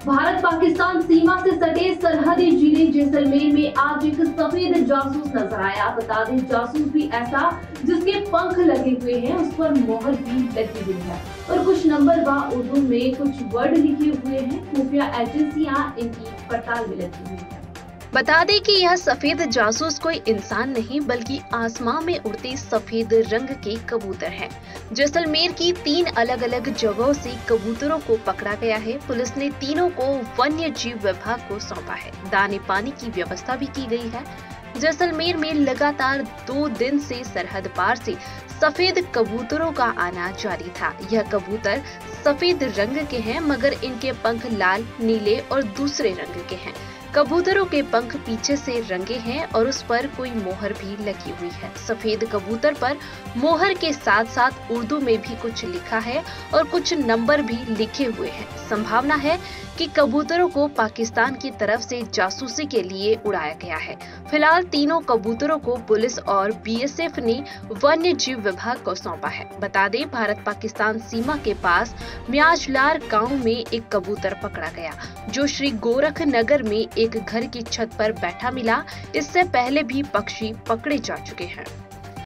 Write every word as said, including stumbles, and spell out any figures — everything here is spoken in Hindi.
भारत पाकिस्तान सीमा से सटे सरहदी जिले जैसलमेर में आज एक सफेद जासूस नजर आया। बता दें, जासूस भी ऐसा जिसके पंख लगे हुए हैं, उस पर मोहर भी लगी हुई है और कुछ नंबर व उर्दू में कुछ वर्ड लिखे हुए हैं। खुफिया एजेंसियां इनकी पड़ताल में लगी हुई है। बता दें कि यह सफेद जासूस कोई इंसान नहीं बल्कि आसमां में उड़ते सफेद रंग के कबूतर हैं। जैसलमेर की तीन अलग अलग जगहों से कबूतरों को पकड़ा गया है। पुलिस ने तीनों को वन्य जीव विभाग को सौंपा है। दाने पानी की व्यवस्था भी की गई है। जैसलमेर में लगातार दो दिन से सरहद पार से सफेद कबूतरों का आना जारी था। यह कबूतर सफेद रंग के हैं मगर इनके पंख लाल, नीले और दूसरे रंग के हैं। कबूतरों के पंख पीछे से रंगे हैं और उस पर कोई मोहर भी लगी हुई है। सफेद कबूतर पर मोहर के साथ साथ उर्दू में भी कुछ लिखा है और कुछ नंबर भी लिखे हुए हैं। संभावना है कि कबूतरों को पाकिस्तान की तरफ से जासूसी के लिए उड़ाया गया है। फिलहाल तीनों कबूतरों को पुलिस और बीएसएफ ने वन्य जीव विभाग को सौंपा है। बता दें, भारत पाकिस्तान सीमा के पास म्याजलार गांव में एक कबूतर पकड़ा गया जो श्री गोरख नगर में एक घर की छत पर बैठा मिला। इससे पहले भी पक्षी पकड़े जा चुके हैं।